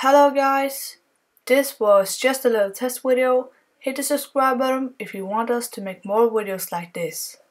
Hello guys, this was just a little test video. Hit the subscribe button if you want us to make more videos like this.